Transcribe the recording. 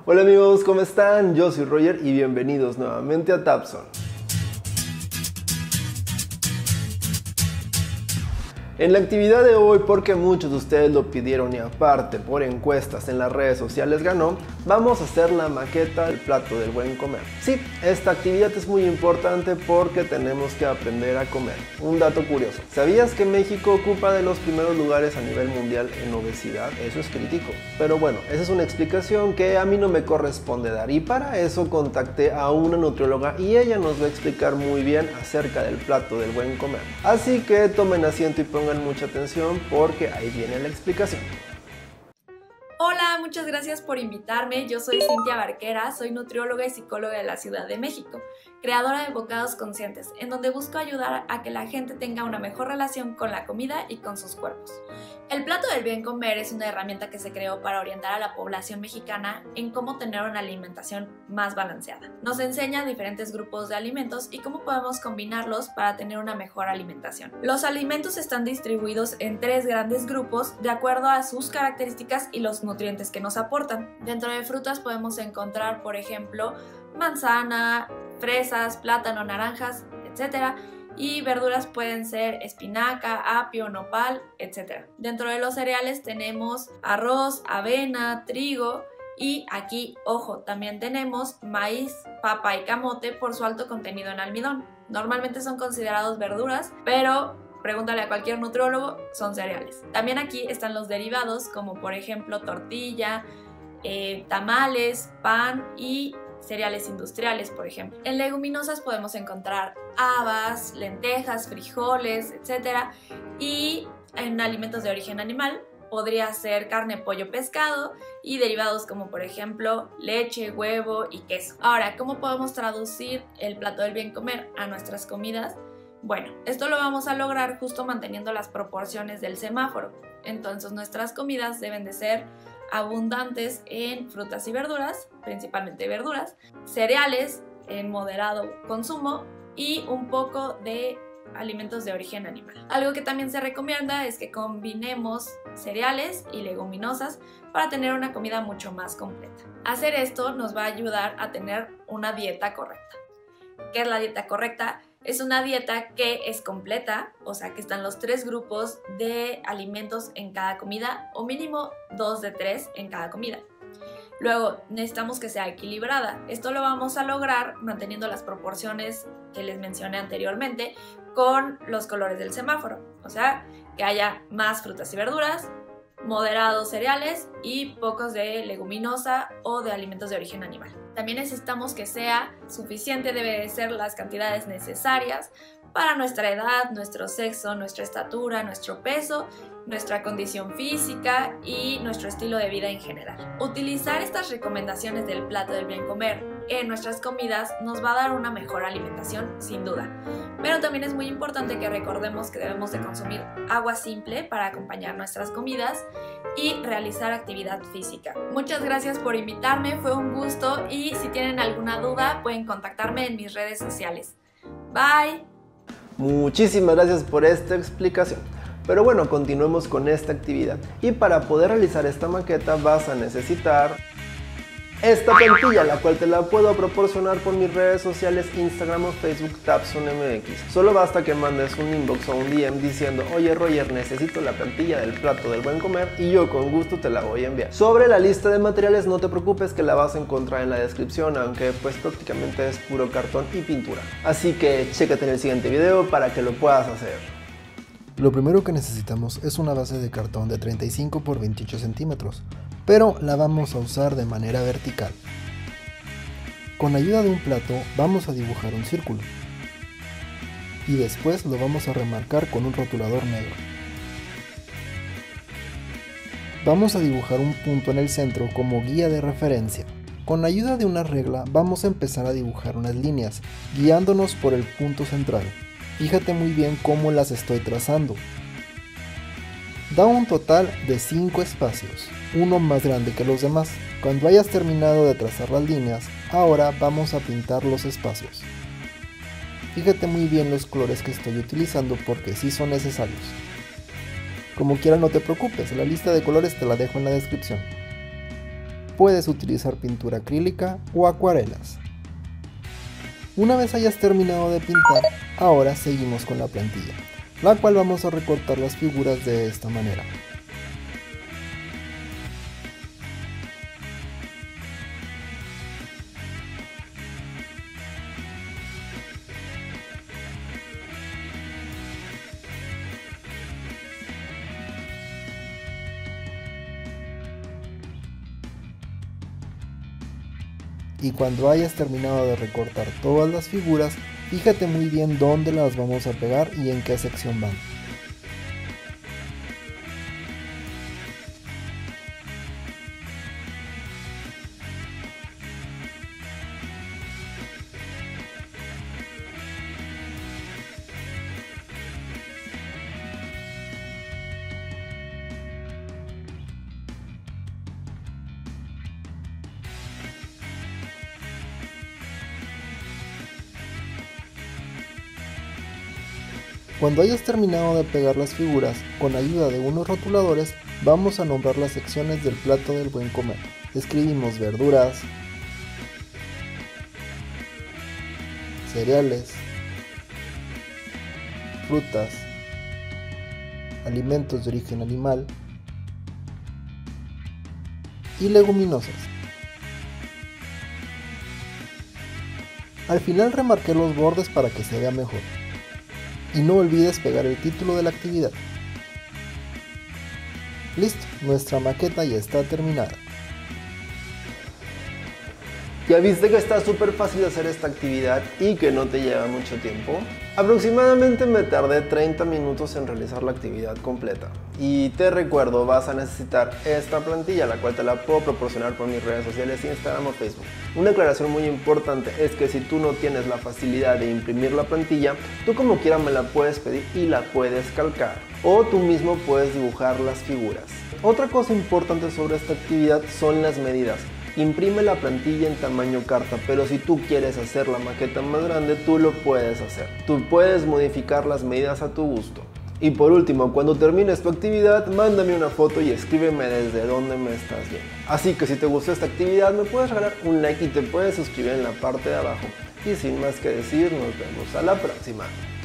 Hola amigos, ¿cómo están? Yo soy Roger y bienvenidos nuevamente a Tapson. En la actividad de hoy, porque muchos de ustedes lo pidieron y aparte por encuestas en las redes sociales ganó, vamos a hacer la maqueta del plato del buen comer. Sí, esta actividad es muy importante porque tenemos que aprender a comer. Un dato curioso, ¿sabías que México ocupa de los primeros lugares a nivel mundial en obesidad? Eso es crítico. Pero bueno, esa es una explicación que a mí no me corresponde dar y para eso contacté a una nutrióloga y ella nos va a explicar muy bien acerca del plato del buen comer. Así que tomen asiento y pongan mucha atención porque ahí viene la explicación. Hola, muchas gracias por invitarme. Yo soy Cintia Barquera, soy nutrióloga y psicóloga de la Ciudad de México, creadora de Bocados Conscientes, en donde busco ayudar a que la gente tenga una mejor relación con la comida y con sus cuerpos. El plato del bien comer es una herramienta que se creó para orientar a la población mexicana en cómo tener una alimentación más balanceada. Nos enseña diferentes grupos de alimentos y cómo podemos combinarlos para tener una mejor alimentación. Los alimentos están distribuidos en 3 grandes grupos de acuerdo a sus características y los nutrientes que nos aportan. Dentro de frutas podemos encontrar, por ejemplo, manzana, fresas, plátano, naranjas, etc. Y verduras pueden ser espinaca, apio, nopal, etc. Dentro de los cereales tenemos arroz, avena, trigo y aquí, ojo, también tenemos maíz, papa y camote por su alto contenido en almidón. Normalmente son considerados verduras, pero pregúntale a cualquier nutriólogo, son cereales. También aquí están los derivados como por ejemplo tortilla, tamales, pan y cereales industriales, por ejemplo. En leguminosas podemos encontrar habas, lentejas, frijoles, etc. Y en alimentos de origen animal podría ser carne, pollo, pescado y derivados como por ejemplo leche, huevo y queso. Ahora, ¿cómo podemos traducir el plato del bien comer a nuestras comidas? Bueno, esto lo vamos a lograr justo manteniendo las proporciones del semáforo. Entonces nuestras comidas deben de ser abundantes en frutas y verduras, principalmente verduras, cereales en moderado consumo y un poco de alimentos de origen animal. Algo que también se recomienda es que combinemos cereales y leguminosas para tener una comida mucho más completa. Hacer esto nos va a ayudar a tener una dieta correcta. ¿Qué es la dieta correcta? Es una dieta que es completa, o sea que están los 3 grupos de alimentos en cada comida o mínimo 2 de 3 en cada comida. Luego necesitamos que sea equilibrada. Esto lo vamos a lograr manteniendo las proporciones que les mencioné anteriormente con los colores del semáforo. O sea, que haya más frutas y verduras, moderados cereales y pocos de leguminosa o de alimentos de origen animal. También necesitamos que sea suficiente, debe de ser las cantidades necesarias para nuestra edad, nuestro sexo, nuestra estatura, nuestro peso, nuestra condición física y nuestro estilo de vida en general. Utilizar estas recomendaciones del plato del bien comer en nuestras comidas nos va a dar una mejor alimentación sin duda, pero también es muy importante que recordemos que debemos de consumir agua simple para acompañar nuestras comidas y realizar actividad física. Muchas gracias por invitarme, fue un gusto y si tienen alguna duda pueden contactarme en mis redes sociales. Bye. Muchísimas gracias por esta explicación. Pero bueno, continuemos con esta actividad. Y para poder realizar esta maqueta vas a necesitar esta plantilla, la cual te la puedo proporcionar por mis redes sociales, Instagram o Facebook, TapsonMX. Solo basta que mandes un inbox o un DM diciendo: oye Roger, necesito la plantilla del plato del buen comer y yo con gusto te la voy a enviar. Sobre la lista de materiales no te preocupes que la vas a encontrar en la descripción, aunque pues prácticamente es puro cartón y pintura. Así que chécate en el siguiente video para que lo puedas hacer. Lo primero que necesitamos es una base de cartón de 35 por 28 centímetros, pero la vamos a usar de manera vertical. Con ayuda de un plato vamos a dibujar un círculo y después lo vamos a remarcar con un rotulador negro. Vamos a dibujar un punto en el centro como guía de referencia. Con ayuda de una regla vamos a empezar a dibujar unas líneas, guiándonos por el punto central. Fíjate muy bien cómo las estoy trazando. Da un total de 5 espacios, uno más grande que los demás. Cuando hayas terminado de trazar las líneas, ahora vamos a pintar los espacios. Fíjate muy bien los colores que estoy utilizando porque sí son necesarios. Como quiera no te preocupes, la lista de colores te la dejo en la descripción. puedes utilizar pintura acrílica o acuarelas. Una vez hayas terminado de pintar, ahora seguimos con la plantilla, la cual vamos a recortar las figuras de esta manera. Y cuando hayas terminado de recortar todas las figuras, fíjate muy bien dónde las vamos a pegar y en qué sección van. Cuando hayas terminado de pegar las figuras, con ayuda de unos rotuladores, vamos a nombrar las secciones del plato del buen comer. Escribimos verduras, cereales, frutas, alimentos de origen animal y leguminosas. Al final remarqué los bordes para que se vea mejor. Y no olvides pegar el título de la actividad. Listo, nuestra maqueta ya está terminada. ¿Ya viste que está súper fácil hacer esta actividad y que no te lleva mucho tiempo? Aproximadamente me tardé 30 minutos en realizar la actividad completa. Y te recuerdo, vas a necesitar esta plantilla, la cual te la puedo proporcionar por mis redes sociales, Instagram o Facebook. Una aclaración muy importante es que si tú no tienes la facilidad de imprimir la plantilla, tú como quiera me la puedes pedir y la puedes calcar. O tú mismo puedes dibujar las figuras. Otra cosa importante sobre esta actividad son las medidas. Imprime la plantilla en tamaño carta, pero si tú quieres hacer la maqueta más grande, tú lo puedes hacer. Tú puedes modificar las medidas a tu gusto. Y por último, cuando termines tu actividad, mándame una foto y escríbeme desde dónde me estás viendo. Así que si te gustó esta actividad, me puedes regalar un like y te puedes suscribir en la parte de abajo. Y sin más que decir, nos vemos a la próxima.